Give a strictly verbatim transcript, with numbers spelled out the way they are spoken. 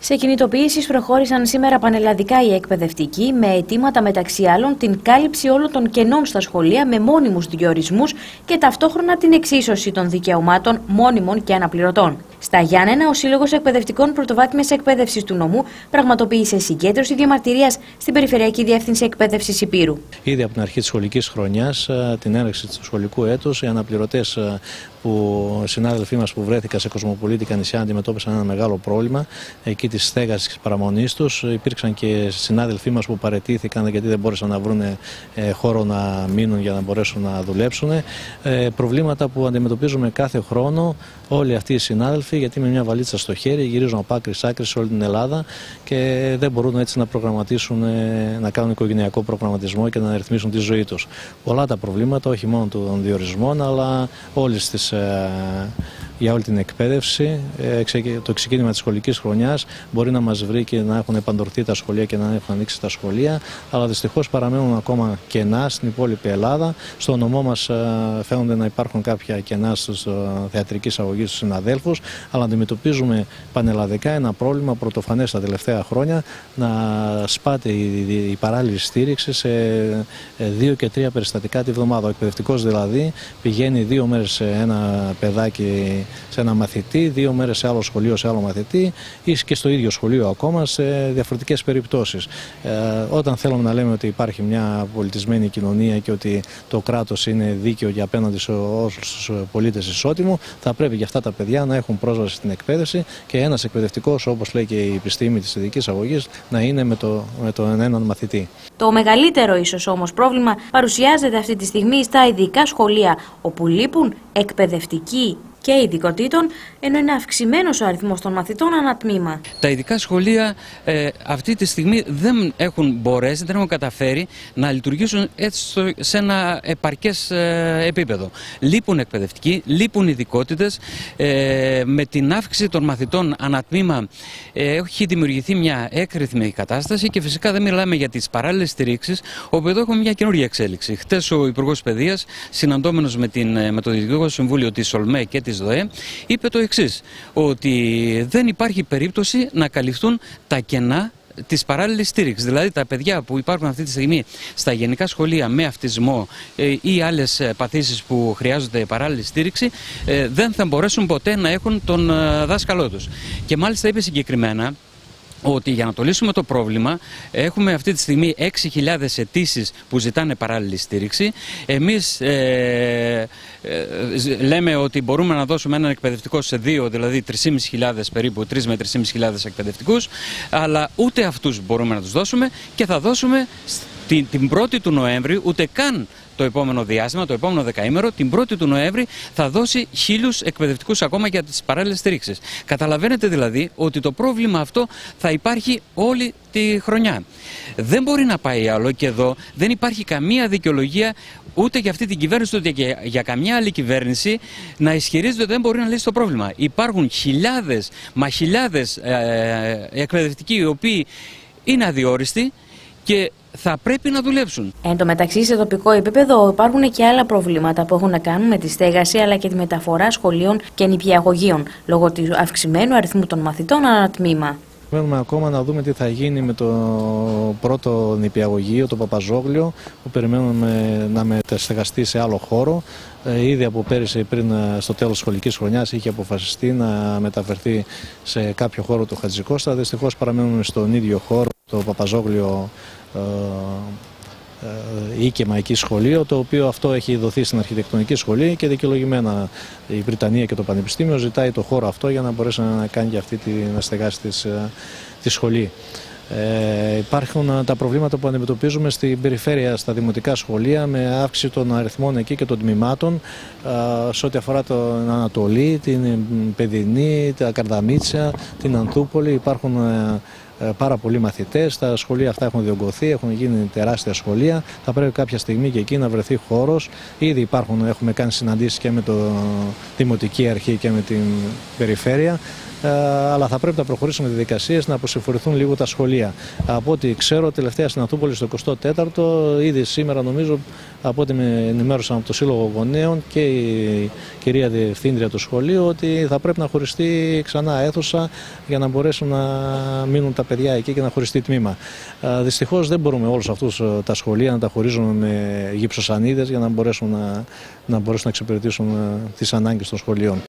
Σε κινητοποιήσεις προχώρησαν σήμερα πανελλαδικά οι εκπαιδευτικοί με αιτήματα μεταξύ άλλων την κάλυψη όλων των κενών στα σχολεία με μόνιμους διορισμούς και ταυτόχρονα την εξίσωση των δικαιωμάτων μόνιμων και αναπληρωτών. Στα Γιάννενα, ο Σύλλογος Εκπαιδευτικών Πρωτοβάθμιας Εκπαίδευσης του Νομού πραγματοποίησε συγκέντρωση διαμαρτυρίας στην Περιφερειακή Διεύθυνση Εκπαίδευσης Ηπείρου. Ήδη από την αρχή της σχολικής χρονιάς, την έναρξη του σχολικού έτους, οι αναπληρωτές που συνάδελφοί μας που βρέθηκαν σε κοσμοπολίτικα νησιά αντιμετώπισαν ένα μεγάλο πρόβλημα εκεί της στέγασης και της παραμονής τους. Υπήρξαν και συνάδελφοί μας που παραιτήθηκαν γιατί δεν μπόρεσαν να βρουν χώρο να μείνουν για να μπορέσουν να δουλέψουν. Προβλήματα που αντιμετωπίζουμε κάθε χρόνο όλοι αυτοί οι συνάδελφοι, γιατί με μια βαλίτσα στο χέρι γυρίζουν από άκρη σ' άκρη σε όλη την Ελλάδα και δεν μπορούν έτσι να προγραμματίσουν, να κάνουν οικογενειακό προγραμματισμό και να ρυθμίσουν τη ζωή τους. Πολλά τα προβλήματα, όχι μόνο των διορισμών, αλλά όλες τις, για όλη την εκπαίδευση. Το ξεκίνημα της σχολικής χρονιάς μπορεί να μας βρει και να έχουν επαντορθεί τα σχολεία και να έχουν ανοίξει τα σχολεία, αλλά δυστυχώς παραμένουν ακόμα κενά στην υπόλοιπη Ελλάδα. Στο νομό μας φαίνονται να υπάρχουν κάποια κενά στους θεατρικής αγωγής στους συναδέλφους, αλλά αντιμετωπίζουμε πανελλαδικά ένα πρόβλημα πρωτοφανές τα τελευταία χρόνια, να σπάται η, η παράλληλη στήριξη σε δύο και τρία περιστατικά τη βδομάδα. Ο εκπαιδευτικός δηλαδή πηγαίνει δύο μέρες σε ένα παιδάκι, σε ένα μαθητή, δύο μέρες σε άλλο σχολείο, σε άλλο μαθητή ή και στο ίδιο σχολείο ακόμα σε διαφορετικές περιπτώσεις. Ε, όταν θέλουμε να λέμε ότι υπάρχει μια πολιτισμένη κοινωνία και ότι το κράτος είναι δίκαιο και απέναντι σε όλους τους πολίτες ισότιμο, θα πρέπει για αυτά τα παιδιά να έχουν πρόσβαση στην εκπαίδευση και ένας εκπαιδευτικός, όπως λέει και η επιστήμη της ειδικής αγωγής, να είναι με, το, με τον έναν μαθητή. Το μεγαλύτερο ίσως όμως πρόβλημα παρουσιάζεται αυτή τη στιγμή στα ειδικά σχολεία, όπου λείπουν εκπαιδευτικοί και ειδικοτήτων, ενώ είναι αυξημένος ο αριθμός των μαθητών ανά τμήμα. Τα ειδικά σχολεία ε, αυτή τη στιγμή δεν έχουν μπορέσει, δεν έχουν καταφέρει να λειτουργήσουν έτσι σε ένα επαρκές ε, επίπεδο. Λείπουν εκπαιδευτικοί, λείπουν ειδικότητες. Ε, με την αύξηση των μαθητών ανά τμήμα ε, έχει δημιουργηθεί μια έκρηθμη κατάσταση και φυσικά δεν μιλάμε για τις παράλληλες στηρίξεις, όπου εδώ έχουμε μια καινούργια εξέλιξη. Χτες ο Υπουργός Παιδείας, συναντώμενος με, την, με το Διοικητικό Συμβούλιο της ΟΛΜΕ και της ΔΟΕ, είπε το εξής, ότι δεν υπάρχει περίπτωση να καλυφθούν τα κενά της παράλληλης στήριξης. Δηλαδή τα παιδιά που υπάρχουν αυτή τη στιγμή στα γενικά σχολεία με αυτισμό ε, ή άλλες παθήσεις που χρειάζονται παράλληλη στήριξη ε, δεν θα μπορέσουν ποτέ να έχουν τον ε, δάσκαλό τους. Και μάλιστα είπε συγκεκριμένα ότι για να το λύσουμε το πρόβλημα έχουμε αυτή τη στιγμή έξι χιλιάδες αιτήσεις που ζητάνε παράλληλη στήριξη. Εμείς ε, ε, λέμε ότι μπορούμε να δώσουμε έναν εκπαιδευτικό σε δύο, δηλαδή τρεις χιλιάδες πεντακόσιους περίπου, τρεις με τρεις χιλιάδες πεντακόσιους εκπαιδευτικούς, αλλά ούτε αυτούς μπορούμε να τους δώσουμε και θα δώσουμε την, την πρώτη του Νοέμβρη, ούτε καν το επόμενο διάστημα, το επόμενο δεκαήμερο, την πρώτη του Νοέμβρη θα δώσει χίλιους εκπαιδευτικούς ακόμα για τις παράλληλες στηρίξεις. Καταλαβαίνετε δηλαδή ότι το πρόβλημα αυτό θα υπάρχει όλη τη χρονιά. Δεν μπορεί να πάει άλλο και εδώ δεν υπάρχει καμία δικαιολογία ούτε για αυτή την κυβέρνηση ούτε και για καμιά άλλη κυβέρνηση να ισχυρίζεται ότι δεν μπορεί να λύσει το πρόβλημα. Υπάρχουν χιλιάδες, μα χιλιάδες ε, εκπαιδευτικοί οι οποίοι είναι αδιόριστοι και θα πρέπει να δουλέψουν. Εν τω μεταξύ, σε τοπικό επίπεδο υπάρχουν και άλλα προβλήματα που έχουν να κάνουν με τη στέγαση αλλά και τη μεταφορά σχολείων και νηπιαγωγείων λόγω του αυξημένου αριθμού των μαθητών ανά τμήμα. Περιμένουμε ακόμα να δούμε τι θα γίνει με το πρώτο νηπιαγωγείο, το Παπαζόγλιο, που περιμένουμε να μεταστεγαστεί σε άλλο χώρο. Ήδη από πέρυσι, πριν στο τέλος της σχολικής χρονιάς, είχε αποφασιστεί να μεταφερθεί σε κάποιο χώρο του Χατζικώστα. Δυστυχώς παραμένουμε στον ίδιο χώρο, το Παπαζόγλιο οίκαιμα εκεί σχολείο, το οποίο αυτό έχει δοθεί στην αρχιτεκτονική σχολή και δικαιολογημένα η Βρυτανία και το Πανεπιστήμιο ζητάει το χώρο αυτό για να μπορέσει να κάνει και αυτή τη, να στεγάσει τη, τη σχολή. Ε, υπάρχουν τα προβλήματα που αντιμετωπίζουμε στην περιφέρεια, στα δημοτικά σχολεία, με αύξηση των αριθμών εκεί και των τμήματων ε, σε ό,τι αφορά την Ανατολή, την Παιδινή, τα Καρδαμίτσια, την Ανθούπολη. Υπάρχουν ε, πάρα πολλοί μαθητές, τα σχολεία αυτά έχουν διωγγωθεί, έχουν γίνει τεράστια σχολεία. Θα πρέπει κάποια στιγμή και εκεί να βρεθεί χώρος. Ήδη υπάρχουν, έχουμε κάνει συναντήσεις και με το Δημοτική Αρχή και με την Περιφέρεια. Ε, αλλά θα πρέπει να προχωρήσουμε διαδικασίες να αποσυμφορηθούν λίγο τα σχολεία. Από ό,τι ξέρω, τελευταία στην Ανθούπολη στο εικοστό τέταρτο, ήδη σήμερα νομίζω από ό,τι με ενημέρωσαν από το Σύλλογο Γονέων και η κυρία Διευθύντρια του σχολείου, ότι θα πρέπει να χωριστεί ξανά αίθουσα για να μπορέσουν να μείνουν τα παιδιά εκεί και να χωριστεί τμήμα. Δυστυχώς δεν μπορούμε όλους αυτούς τα σχολεία να τα χωρίζουμε με γυψοσανίδες για να μπορέσουν να, να, μπορέσουν να εξυπηρετήσουν τις ανάγκες των σχολείων.